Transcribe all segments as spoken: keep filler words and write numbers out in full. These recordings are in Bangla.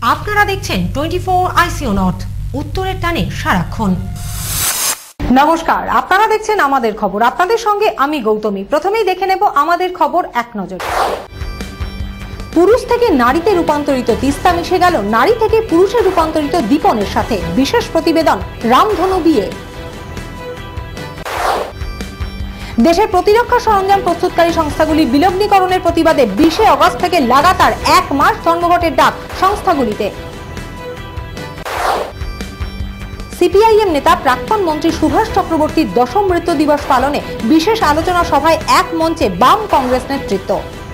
আপনারা দেখছেন টোয়েন্টি ফোর আইসিও নর্থ, উত্তরের টানে সারাক্ষণ। নমস্কার, আপনারা দেখছেন আমাদের খবর। আপনাদের সঙ্গে আমি গৌতমী। প্রথমেই দেখে নেব আমাদের খবর এক নজর। পুরুষ থেকে নারীতে রূপান্তরিত তিস্তা মিশে গেল নারী থেকে পুরুষে রূপান্তরিত দীপনের সাথে। বিশেষ প্রতিবেদন রামধনু বিয়ে। দেশের প্রতিরক্ষা সরঞ্জাম প্রস্তুতকারী সংস্থাগুলি বিলগ্নীকরণের প্রতিবাদে বিশে অগস্ট থেকে লাগাতার এক মাস ধর্মঘটের ডাক সংস্থাগুলিতে। সিপিআইএম নেতা প্রাক্তন মন্ত্রী সুভাষ চক্রবর্তীর দশম মৃত্যু দিবস পালনে বিশেষ আলোচনা সভায় এক মঞ্চে বাম কংগ্রেস নেতৃত্ব।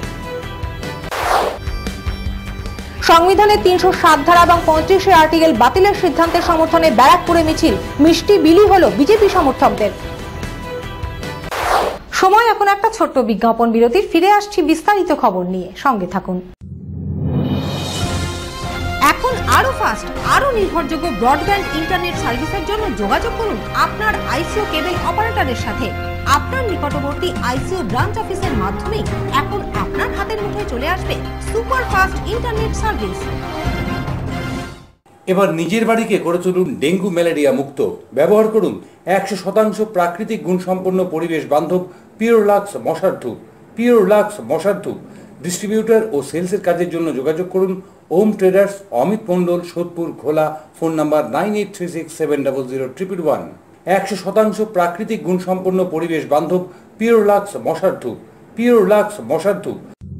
সংবিধানের তিনশো সাত ধারা এবং পঁয়ত্রিশে আর্টিকেল বাতিলের সিদ্ধান্তের সমর্থনে ব্যারাকপুরে মিছিল, মিষ্টি বিলি হল বিজেপি সমর্থকদের। সময় এখন একটা ছোট্ট বিজ্ঞাপন বিরতির। ফিরে আসছি বিস্তারিত খবর নিয়ে, সঙ্গে থাকুন। এখন আরো ফাস্ট, আরো নির্ভরযোগ্য ব্রডব্যান্ড ইন্টারনেট সার্ভিসের জন্য যোগাযোগ করুন আপনার আইসিও কেবল অপারেটরের সাথে। আপনার নিকটবর্তী আইসিও ব্রাঞ্চ অফিসের মাধ্যমে এখন আপনার হাতের মুঠোয় চলে আসবে সুপার ফাস্ট ইন্টারনেট সার্ভিস। এবার নিজের বাড়িকে করে তুলুন ডেঙ্গু ম্যালেরিয়া মুক্ত। ব্যবহার করুন একশো শতাংশ প্রাকৃতিক গুণসম্পন্ন পরিবেশ বান্ধব পিওরলাক্স মশার ধূপ। পিওরলাক্স মশার ধূপ ডিস্ট্রিবিউটর ও সেলসের কাজের জন্য যোগাযোগ করুন Om traders, Amit Mondal, Sodepur, Ghola. Phone number nine eight three six seven double zero triple one. একশো শতাংশ প্রাকৃতিক গুণসম্পন্ন পরিবেশ বান্ধব পিওরলাক্স মশার ধূপ। পিওরলাক্স মশার ধূপ।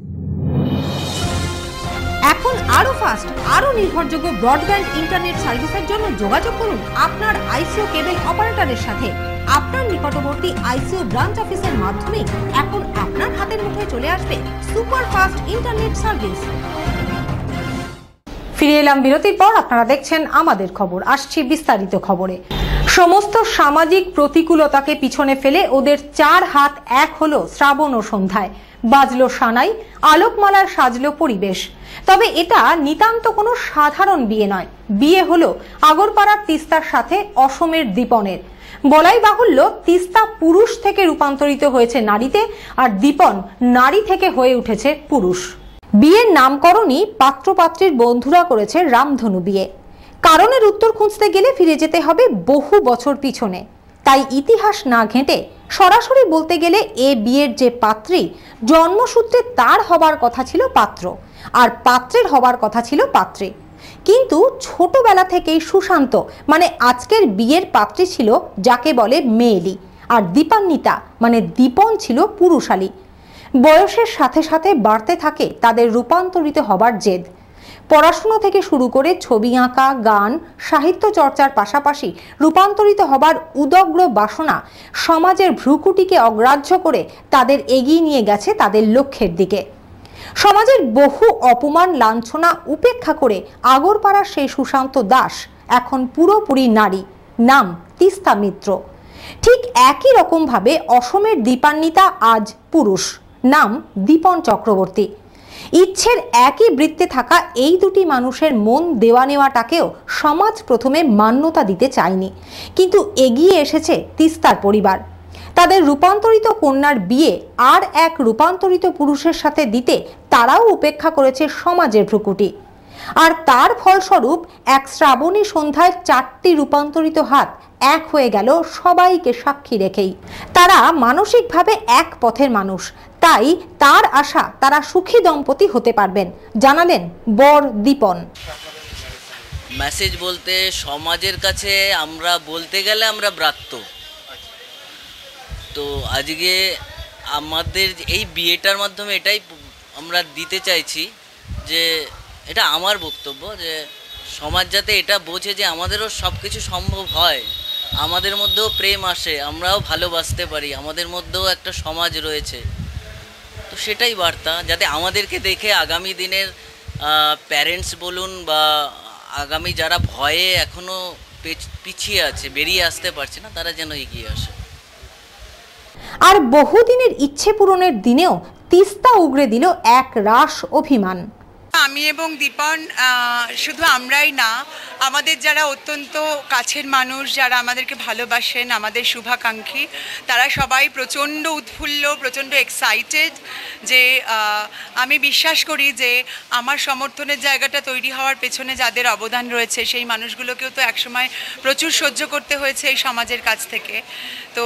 এখন আরো ফাস্ট, আরো নির্ভরযোগ্য ব্রডব্যান্ড ইন্টারনেট সার্ভিসের জন্য যোগাযোগ করুন আপনার আইসিও কেবল অপারেটরের সাথে। আপনার নিকটবর্তী আইসিও ব্রাঞ্চ অফিসের মাধ্যমে এখন আপনার হাতের মুঠোয় চলে আসবে সুপার ফাস্ট ইন্টারনেট সার্ভিস। ফিরে এলাম বিরতির পর। আপনারা দেখছেন আমাদের খবর। আসছি বিস্তারিত খবরে। সমস্ত সামাজিক প্রতিকূলতাকে পিছনে ফেলে ওদের চার হাত এক হলো শ্রাবণ ও সন্ধ্যায়। বাজলো সানাই, আলোকমালার সাজলো পরিবেশ। তবে এটা নিতান্ত কোনো সাধারণ বিয়ে নয়। বিয়ে হলো আগরপাড়ার তিস্তার সাথে অসমের দীপনের। বলাই বাহুল্য, তিস্তা পুরুষ থেকে রূপান্তরিত হয়েছে নারীতে, আর দীপন নারী থেকে হয়ে উঠেছে পুরুষ। বিয়ের নামকরণই পাত্রপাত্রীর বন্ধুরা করেছে রামধনু বিয়ে। কারণের উত্তর খুঁজতে গেলে ফিরে যেতে হবে বহু বছর পিছনে। তাই ইতিহাস না ঘেঁটে সরাসরি বলতে গেলে এ বিয়ের যে পাত্রী, জন্মসূত্রে তার হবার কথা ছিল পাত্র, আর পাত্রের হবার কথা ছিল পাত্রী। কিন্তু ছোটবেলা থেকেই সুশান্ত মানে আজকের বিয়ের পাত্রী ছিল যাকে বলে মেয়েলি, আর দীপান্বিতা মানে দীপন ছিল পুরুষালী। বয়সের সাথে সাথে বাড়তে থাকে তাদের রূপান্তরিত হবার জেদ। পড়াশুনো থেকে শুরু করে ছবি আঁকা, গান, সাহিত্য চর্চার পাশাপাশি রূপান্তরিত হবার উদগ্র বাসনা সমাজের ভ্রুকুটিকে অগ্রাহ্য করে তাদের এগিয়ে নিয়ে গেছে তাদের লক্ষ্যের দিকে। সমাজের বহু অপমান লাঞ্ছনা উপেক্ষা করে আগরপাড়ার সেই সুশান্ত দাস এখন পুরোপুরি নারী, নাম তিস্তা মিত্র। ঠিক একই রকম ভাবে অসমের দীপান্বিতা আজ পুরুষ, নাম দীপন চক্রবর্তী। ইচ্ছের একই বৃত্তে থাকা এই দুটি মানুষের মন দেওয়া নেওয়াটাকেও সমাজ প্রথমে মান্যতা দিতে চায়নি, কিন্তু এগিয়ে এসেছে তিস্তার পরিবার। তাদের রূপান্তরিত কন্যার বিয়ে আর এক রূপান্তরিত পুরুষের সাথে দিতে তারাও উপেক্ষা করেছে সমাজের ভ্রুকুটি। আর তার ফলস্বরূপ এক শ্রাবণী সন্ধ্যায় চারটি রূপান্তরিত হাত এক হয়ে গেল সবাইকে সাক্ষী রেখেই। তারা মানসিকভাবে এক পথের মানুষ, তাই তার আশা তারা সুখী দম্পতি হতে পারবেন, জানালেন বর দীপন। মেসেজ বলতে সমাজের কাছে আমরা বলতে গেলে আমরা ব্রাত্য। তো আজকে আমাদের এই বিয়েটার মাধ্যমে এটাই আমরা দিতে চাইছি যে এটা আমার বক্তব্য, যে সমাজ যাতে এটা বোঝে যে আমাদেরও সব কিছু সম্ভব হয়, আমাদের মধ্যেও প্রেম আসে, আমরাও ভালোবাসতে পারি, আমাদের মধ্যেও একটা সমাজ রয়েছে। তো সেটাই বার্তা, যাতে আমাদেরকে দেখে আগামী দিনের প্যারেন্টস বলুন বা আগামী যারা ভয়ে এখনও পিছিয়ে আছে, বেরিয়ে আসতে পারছে না, তারা যেন এগিয়ে আসে। আর বহুদিনের ইচ্ছে পূরণের দিনেও তিস্তা উগরে দিল এক রাস অভিমান। আমি এবং দীপন শুধু আমরাই না, আমাদের যারা অত্যন্ত কাছের মানুষ, যারা আমাদেরকে ভালোবাসেন, আমাদের শুভাকাঙ্ক্ষী, তারা সবাই প্রচণ্ড উৎফুল্ল, প্রচণ্ড এক্সাইটেড। যে আমি বিশ্বাস করি যে আমার সমর্থনের জায়গাটা তৈরি হওয়ার পেছনে যাদের অবদান রয়েছে, সেই মানুষগুলোকেও তো একসময় প্রচুর সহ্য করতে হয়েছে এই সমাজের কাছ থেকে। তো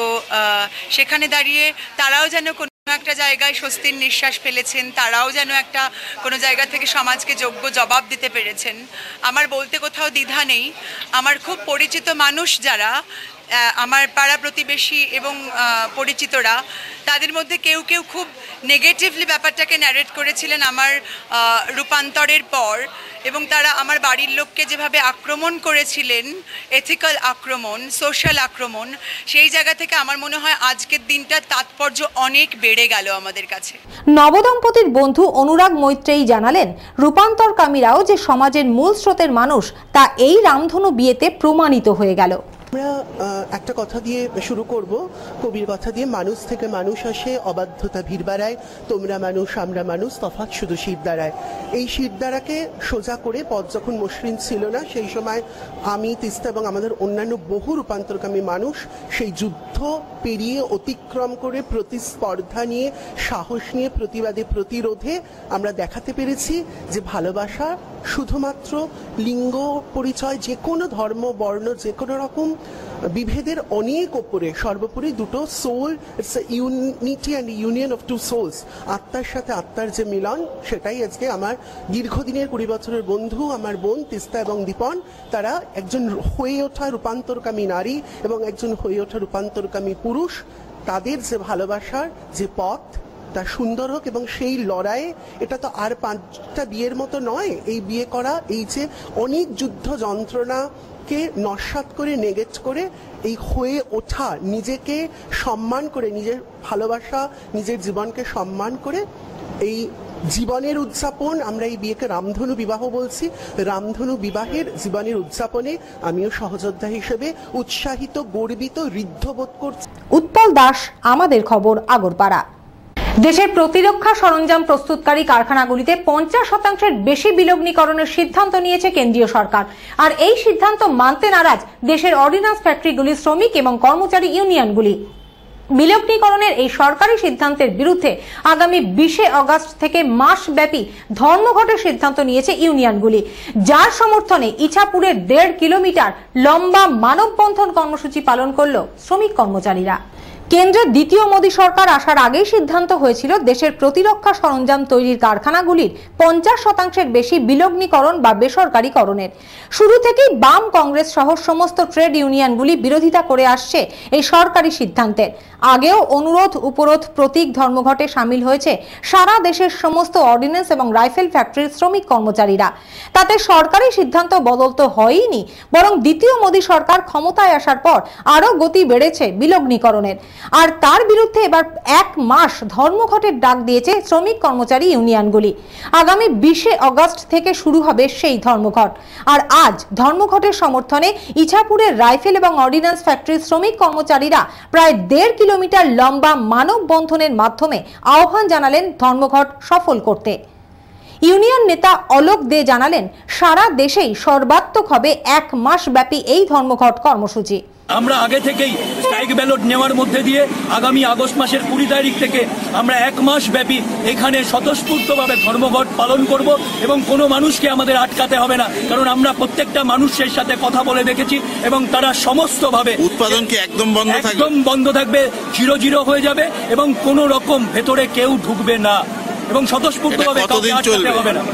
সেখানে দাঁড়িয়ে তারাও যেন একটা জায়গায় স্বস্তির নিঃশ্বাস ফেলেছেন, তারাও যেন একটা কোনো জায়গা থেকে সমাজকে যোগ্য জবাব দিতে পেরেছেন। আমার বলতে কোথাও দ্বিধা নেই। আমার খুব পরিচিত মানুষ যারা, আমার পাড়া প্রতিবেশী এবং পরিচিতরা, তাদের মধ্যে কেউ কেউ খুব নেগেটিভলি ব্যাপারটাকে ন্যারেট করেছিলেন আমার রূপান্তরের পর, এবং তারা আমার বাড়ির লোককে যেভাবে আক্রমণ করেছিলেন, এথিক্যাল আক্রমণ, সোশ্যাল আক্রমণ, সেই জায়গা থেকে আমার মনে হয় আজকের দিনটা তাৎপর্য অনেক বেড়ে গেল আমাদের কাছে। নবদম্পতির বন্ধু অনুরাগ মৈত্রেয়ী জানালেন, রূপান্তরকামীরাও যে সমাজের মূল স্রোতের মানুষ তা এই রামধনু বিয়েতে প্রমাণিত হয়ে গেল। আমরা একটা কথা দিয়ে শুরু করব, কবির কথা দিয়ে। মানুষ থেকে মানুষ আসে, অবাধ্যতা ভিড় বাড়ায়, তোমরা মানুষ আমরা মানুষ, তফাৎ শুধু শীত দাঁড়ায়। এই শীত দ্বারাকে সোজা করে পথ যখন মসৃণ ছিল না, সেই সময় আমি, তিস্তা এবং আমাদের অন্যান্য বহু রূপান্তরকামী মানুষ সেই যুদ্ধ পেরিয়ে অতিক্রম করে প্রতিস্পর্ধা নিয়ে, সাহস নিয়ে, প্রতিবাদে প্রতিরোধে আমরা দেখাতে পেরেছি যে ভালোবাসা শুধুমাত্র লিঙ্গ পরিচয়, যে কোনো ধর্ম বর্ণ, যে কোনো রকম বিভেদের অনেক ওপরে, সর্বোপরি দুটো soul, it's a unity and union of two souls. আত্মার সাথে আত্মার যে মিলন, সেটাই আজকে আমার দীর্ঘদিনের কুড়ি বছরের বন্ধু, আমার বোন তিস্তা এবং দীপন, তারা একজন হয়ে ওঠা রূপান্তরকামী নারী এবং একজন হয়ে ওঠা রূপান্তরকামী পুরুষ, তাদের যে ভালোবাসার যে পথ, তা সুন্দর হোক। এবং সেই লড়াইয়ে, এটা তো আর পাঁচটা বিয়ের মতো নয়, এই বিয়ে করা, এই যে অনেক যুদ্ধ যন্ত্রণাকে নস্যাৎ করে, নেগেট করে এই হয়ে ওঠা, নিজেকে সম্মান করে, নিজের ভালোবাসা, নিজের জীবনকে সম্মান করে এই জীবনের উদযাপন, আমরা এই বিয়েকে রামধনু বিবাহ বলছি। রামধনু বিবাহের জীবনের উদযাপনে আমিও সহযোদ্ধা হিসেবে উৎসাহিত, গর্বিত, ঋদ্ধবোধ করছি। উৎপল দাস, আমাদের খবর, আগরপাড়া। দেশের প্রতিরক্ষা সরঞ্জাম প্রস্তুতকারী কারখানাগুলিতে পঞ্চাশ শতাংশের বেশি বিলগ্নীকরণের সিদ্ধান্ত নিয়েছে কেন্দ্রীয় সরকার। আর এই সিদ্ধান্ত মানতে নারাজ দেশের অর্ডিন্যান্স ফ্যাক্টরিগুলির শ্রমিক এবং কর্মচারী ইউনিয়নগুলি। বিলগ্নীকরণের এই সরকারি সিদ্ধান্তের বিরুদ্ধে আগামী বিশে আগস্ট থেকে মাসব্যাপী ধর্মঘটের সিদ্ধান্ত নিয়েছে ইউনিয়নগুলি, যার সমর্থনে ইছাপুরের দেড় কিলোমিটার লম্বা মানববন্ধন কর্মসূচি পালন করল শ্রমিক কর্মচারীরা। কেন্দ্রের দ্বিতীয় মোদী সরকার আসার আগেই সিদ্ধান্ত হয়েছিল দেশের প্রতিরক্ষা সরঞ্জাম তৈরির কারখানাগুলির পঞ্চাশ শতাংশের বেশি বিলগ্নীকরণ বা বেসরকারীকরণের। শুরু থেকেই বাম, কংগ্রেস সহ সমস্ত ট্রেড ইউনিয়নগুলি বিরোধিতা করে আসছে এই সরকারি সিদ্ধান্তের। আগেও অনুরোধ, উপরোধ, প্রতীক ধর্মঘটে সামিল হয়েছে সারা দেশের সমস্ত অর্ডিন্যান্স এবং রাইফেল ফ্যাক্টরির শ্রমিক কর্মচারীরা। তাতে সরকারি সিদ্ধান্ত বদল তো হয়ইনি, বরং দ্বিতীয় মোদী সরকার ক্ষমতায় আসার পর আরো গতি বেড়েছে বিলগ্নীকরণের। আর তার বিরুদ্ধে এবার এক মাস ধর্মঘটের ডাক দিয়েছে শ্রমিক কর্মচারী ইউনিয়নগুলি। আগামী বিশে আগস্ট থেকে শুরু হবে সেই ধর্মঘট। আর আজ ধর্মঘটের সমর্থনে ইছাপুরের রাইফেল এবং অর্ডিন্যান্স ফ্যাক্টরির শ্রমিক কর্মচারীরা প্রায় দেড় কিলোমিটার লম্বা মানববন্ধনের মাধ্যমে আহ্বান জানালেন ধর্মঘট সফল করতে। ইউনিয়ন নেতা অলোক দে জানালেন, সারা দেশেই সর্বাত্মক হবে এক মাস ব্যাপী এই ধর্মঘট কর্মসূচি। আমরা আগে থেকেই স্ট্রাইক ব্যালট নেওয়ার মধ্যে দিয়ে আগামী আগস্ট মাসের কুড়ি তারিখ থেকে আমরা এক মাস ব্যাপী এখানে স্বতঃস্ফূর্তভাবে ধর্মঘট পালন করব এবং কোনো মানুষকে আমাদের আটকাতে হবে না, কারণ আমরা প্রত্যেকটা মানুষের সাথে কথা বলে দেখেছি এবং তারা সমস্তভাবে উৎপাদন কি একদম বন্ধ থাকবে, একদম বন্ধ থাকবে, জিরো জিরো হয়ে যাবে এবং কোনো রকম ভেতরে কেউ ঢুকবে না এবং স্বতঃস্ফূর্তভাবে কাউকে আটকাতে হবে না।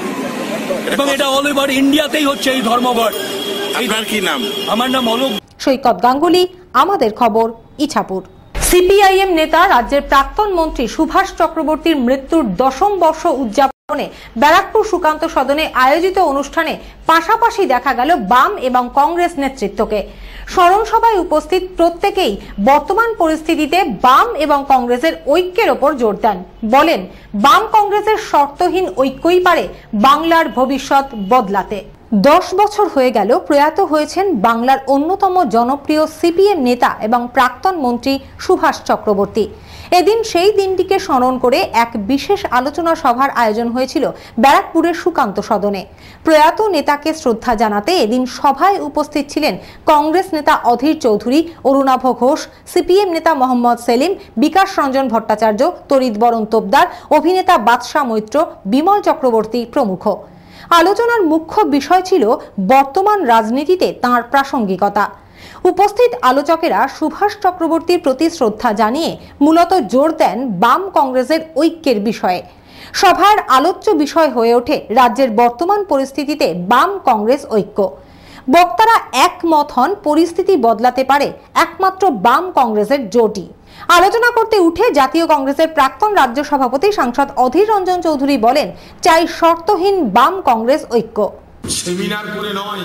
এবং এটা অল ওভার ইন্ডিয়াতেই হচ্ছে এই ধর্মঘট। আপনার কি নাম? আমার নাম অলোক। সৈকত গাঙ্গুলি, আমাদের খবর, ইছাপুর। সিপিআইএম নেতা রাজ্যের প্রাক্তন মন্ত্রী সুভাষ চক্রবর্তীর মৃত্যুর দশম বর্ষ উদযাপনে ব্যারাকপুর সুকান্ত সদনে আয়োজিত অনুষ্ঠানে পাশাপাশি দেখা গেল বাম এবং কংগ্রেস নেতৃত্বকে। স্মরণ সভায় উপস্থিত প্রত্যেকেই বর্তমান পরিস্থিতিতে বাম এবং কংগ্রেসের ঐক্যের ওপর জোর দেন। বলেন, বাম কংগ্রেসের শর্তহীন ঐক্যই পারে বাংলার ভবিষ্যৎ বদলাতে। দশ বছর হয়ে গেল প্রয়াত হয়েছেন বাংলার অন্যতম জনপ্রিয় সিপিএম নেতা এবং প্রাক্তন মন্ত্রী সুভাষ চক্রবর্তী। এদিন সেই দিনটিকে স্মরণ করে এক বিশেষ আলোচনা সভার আয়োজন হয়েছিল ব্যারাকপুরের সুকান্ত সদনে। প্রয়াত নেতাকে শ্রদ্ধা জানাতে এদিন সভায় উপস্থিত ছিলেন কংগ্রেস নেতা অধীর চৌধুরী, অরুণাভ ঘোষ, সিপিএম নেতা মোহাম্মদ সেলিম, বিকাশ রঞ্জন ভট্টাচার্য, তরিত বরণ তোপদার, অভিনেতা বাদশা মৈত্র, বিমল চক্রবর্তী প্রমুখ। আলোচনার মুখ্য বিষয় ছিল বর্তমান রাজনীতিতে তাঁর প্রাসঙ্গিকতা। উপস্থিত আলোচকেরা সুভাষ চক্রবর্তীর প্রতি শ্রদ্ধা জানিয়ে মূলত জোর দেন বাম কংগ্রেসের ঐক্যের বিষয়ে। সভার আলোচ্য বিষয় হয়ে ওঠে রাজ্যের বর্তমান পরিস্থিতিতে বাম কংগ্রেস ঐক্য। বক্তারা একমত হন পরিস্থিতি বদলাতে পারে একমাত্র বাম কংগ্রেসের জোটই। আলোচনা করতে উঠে জাতীয় কংগ্রেসের প্রাক্তন রাজ্য সভাপতি সাংসদ অধীর রঞ্জন চৌধুরী বলেন, চাই শর্তহীন বাম কংগ্রেস ঐক্য। সেমিনার করে নয়,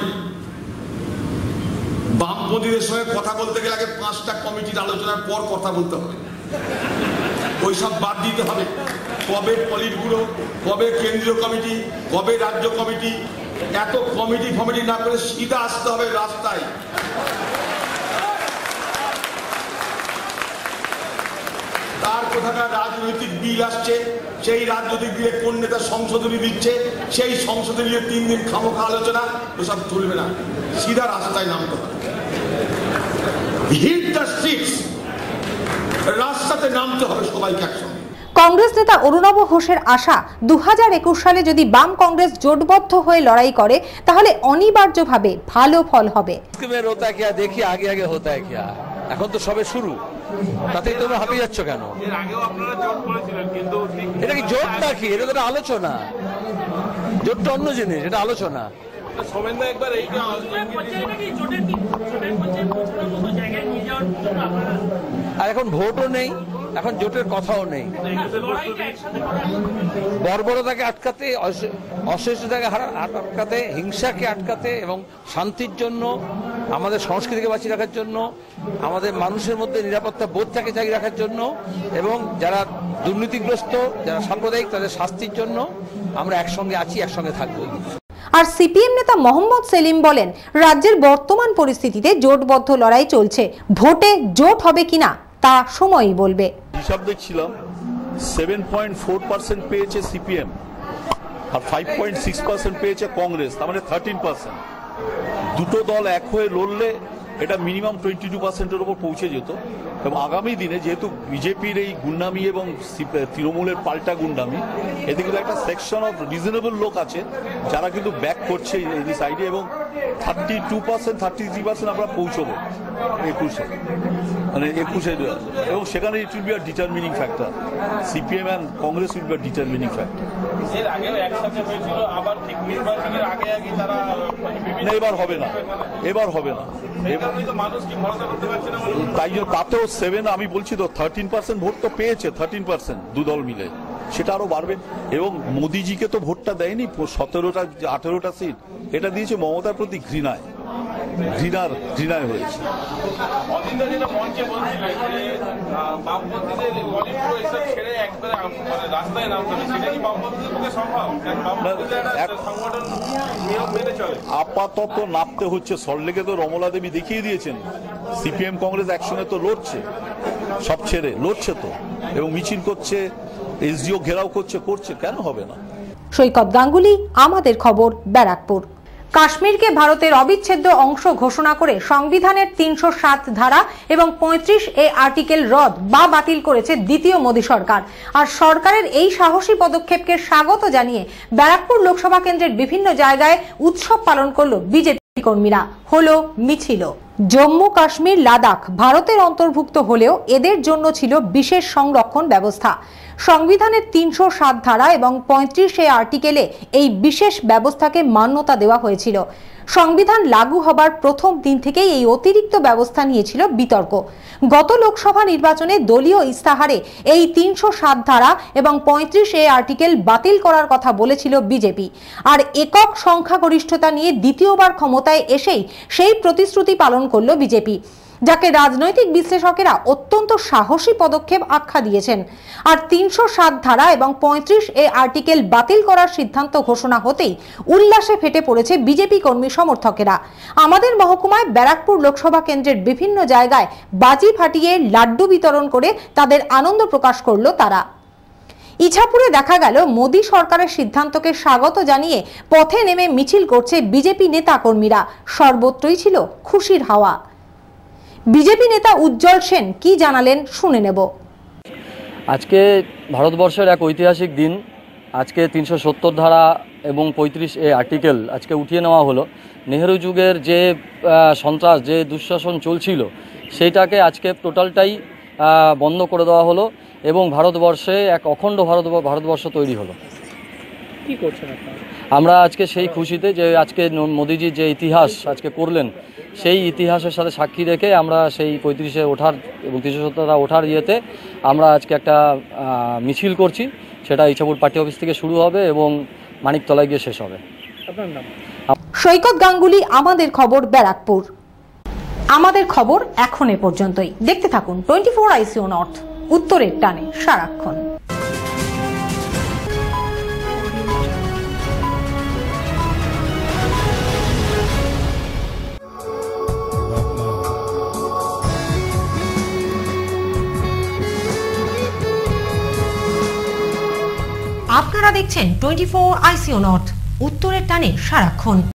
বামপন্থীদের সঙ্গে কথা বলতে গেলে আগে পাঁচটা কমিটির আলোচনার পর কথা বলতে হবে। ওইসব বাদ দিতে হবে। কবে পলিট ব্যুরো, কবে কেন্দ্রীয় কমিটি, কবে রাজ্য কমিটি, এত কমিটি ফমিটি না করে সিধা আসতে হবে রাস্তায়। তার কোথাকার রাজনৈতিক বিল আসছে, সেই রাজনৈতিক বিলে কোন নেতা সংশোধনী দিচ্ছে, সেই সংশোধনী নিয়ে তিন দিন খামোখা আলোচনা, ওসব চলবে না। সিধা রাস্তায় নামতে হবে। হিট দ্য স্ট্রিটস, রাস্তাতে নামতে হবে সবাইকে একসঙ্গে। কংগ্রেস নেতা অরুণাভ ঘোষের আশা, দু হাজার একুশ সালে যদি বাম কংগ্রেস জোটবদ্ধ হয়ে লড়াই করে তাহলে অনিবার্যভাবে ভালো ফল হবে। দেখি আগে আগে হতা হ্যায় কিয়া, এখন তো সবে শুরু, তাতেই তোমরা হাঁপিয়ে যাচ্ছ কেন? এটা কি জোট নাকি? এটা তো আলোচনা। জোটটা অন্য জিনিস, এটা আলোচনা। আর এখন ভোটও নেই, এখন জোটের কথাও নেই। বর্বরতাকে আটকাতে, অশ্লীলতাকে আটকাতে, হিংসাকে আটকাতে এবং শান্তির জন্য, আমাদের সংস্কৃতিকে বাঁচিয়ে রাখার জন্য, আমাদের মানুষের মধ্যে নিরাপত্তা বোধটাকে জাগিয়ে রাখার জন্য এবং যারা দুর্নীতিগ্রস্ত, যারা সাম্প্রদায়িক, তাদের শাস্তির জন্য আমরা একসঙ্গে আছি, একসঙ্গে থাকবো। আর সিপিএম নেতা মোহাম্মদ সেলিম বলেন, রাজ্যের বর্তমান পরিস্থিতিতে জোটবদ্ধ লড়াই চলছে, ভোটে জোট হবে কিনা তা সময়ই বলবে। হিসাব দেখছিলাম, সেভেন পয়েন্ট ফোর পার্সেন্ট পেয়েছে সিপিএম আর ফাইভ পয়েন্ট সিক্স পার্সেন্ট পেয়েছে কংগ্রেস, তার মানে থার্টিন পার্সেন্ট। দুটো দল এক হয়ে লড়লে এটা মিনিমাম টোয়েন্টি টু পার্সেন্টের ওপর পৌঁছে যেত। এবং আগামী দিনে যেহেতু বিজেপির এই গুন্ডামি এবং তৃণমূলের পাল্টা গুন্ডামি, এতে কিন্তু একটা সেকশন অফ রিজনেবল লোক আছে যারা কিন্তু ব্যাক করছে এই সাইডে, এবং thirty two percent thirty three percent আমরা পৌঁছবো একুশে, মানে একুশে, এবং সেখানে it will be a determining factor. CPM and Congress will be a determining factor. না, এবার হবে না, এবার হবে না। তাই জন্য তাতেও সেভেন, আমি বলছি তো থার্টিন পার্সেন্ট ভোট তো পেয়েছে, থার্টিন পার্সেন্ট দু দল মিলে, সেটা আরো বাড়বে। এবং মোদিজিকে তো ভোটটা দেয়নি সতেরোটা আঠেরোটা সিট, এটা দিয়েছে মমতার প্রতি ঘৃণায়, ঘৃণার ঘৃণায় হয়েছে। আপাতত নামতে হচ্ছে। সল্টলেকে তো রমলা দেবী দেখিয়ে দিয়েছেন, সিপিএম কংগ্রেস একসঙ্গে তো লড়ছে, সব ছেড়ে লড়ছে তো, এবং মিছিল করছে, এসডিও ঘেরাও করছে, করছে, কেন হবে না? সৈকত গাঙ্গুলি, আমাদের খবর, ব্যারাকপুর। কাশ্মীরকে ভারতের অবিচ্ছেদ্য অংশ ঘোষণা করে সংবিধানের তিনশো সাত ধারা এবং পঁয়ত্রিশ এ আর্টিকেল রদ বা বাতিল করেছে দ্বিতীয় মোদী সরকার। আর সরকারের এই সাহসী পদক্ষেপকে স্বাগত জানিয়ে ব্যারাকপুর লোকসভা কেন্দ্রের বিভিন্ন জায়গায় উৎসব পালন করল বিজেপি কর্মীরা, হলো মিছিল। জম্মু কাশ্মীর, লাদাখ ভারতের অন্তর্ভুক্ত হলেও এদের জন্য ছিল বিশেষ সংরক্ষণ ব্যবস্থা। সংবিধানের তিনশো সাত ধারা এবং পঁয়ত্রিশ এ আর্টিকেলে এই বিশেষ ব্যবস্থাকে মান্যতা দেওয়া হয়েছিল। সংবিধান লাগু হবার প্রথম দিন থেকেই এই অতিরিক্ত ব্যবস্থা নিয়েছিল বিতর্ক। গত লোকসভা নির্বাচনে দলীয় ইস্তাহারে এই তিনশো সাত ধারা এবং পঁয়ত্রিশ এ আর্টিকেল বাতিল করার কথা বলেছিল বিজেপি। আর একক সংখ্যাগরিষ্ঠতা নিয়ে দ্বিতীয়বার ক্ষমতায় এসেই সেই প্রতিশ্রুতি পালন করল বিজেপি। যাকে রাজনৈতিক বিশ্লেষকেরা অত্যন্ত সাহসী পদক্ষেপ আখ্যা দিয়েছেন। আর তিনশো সাত ধারা এবং পঁয়ত্রিশ এ আর্টিকেল বাতিল করার সিদ্ধান্ত ঘোষণা হতেই উল্লাসে ফেটে পড়েছে বিজেপি কর্মী সমর্থকেরা। আমাদের মহকুমায় ব্যারাকপুর লোকসভা কেন্দ্রের বিভিন্ন জায়গায় বাজি ফাটিয়ে লাড্ডু বিতরণ করে তাদের আনন্দ প্রকাশ করল তারা। ইছাপুরে দেখা গেল মোদী সরকারের সিদ্ধান্তকে স্বাগত জানিয়ে পথে নেমে মিছিল করছে বিজেপি নেতা কর্মীরা। সর্বত্রই ছিল খুশির হাওয়া। বিজেপি নেতা উজ্জ্বল সেন কি জানালেন শুনে নেব। আজকে ভারতবর্ষের এক ঐতিহাসিক দিন। আজকে তিনশো সত্তর ধারা এবং পঁয়ত্রিশ এ আর্টিকেল আজকে উঠিয়ে নেওয়া হলো। নেহেরু যুগের যে সন্ত্রাস, যে দুঃশাসন চলছিল, সেইটাকে আজকে টোটালটাই বন্ধ করে দেওয়া হলো এবং ভারতবর্ষে এক অখণ্ড ভারত ভারতবর্ষ তৈরি হলো। কি করছেন আপনারা? আমরা আজকে সেই খুশিতে যে আজকে মোদিজি যে ইতিহাস আজকে করলেন, সেই ইতিহাসের সাথে সাক্ষী রেখে আমরা সেই পঁয়ত্রিশে ওঠার এবং তিনশো সত্তরটা ওঠার ইয়েতে আমরা আজকে একটা মিছিল করছি। সেটা ইছাপুর পার্টি অফিস থেকে শুরু হবে এবং মানিকতলায় গিয়ে শেষ হবে। আপনার নাম? সৈকত গাঙ্গুলি, আমাদের খবর, ব্যারাকপুর। আমাদের খবর এখন এ পর্যন্তই। দেখতে থাকুন টোয়েন্টি ফোর আইসিও নর্থ, উত্তরের টানে সারাক্ষণ। আপনারা দেখছেন টোয়েন্টি ফোর আইসিও নর্থ, উত্তরের টানে সারাক্ষণ।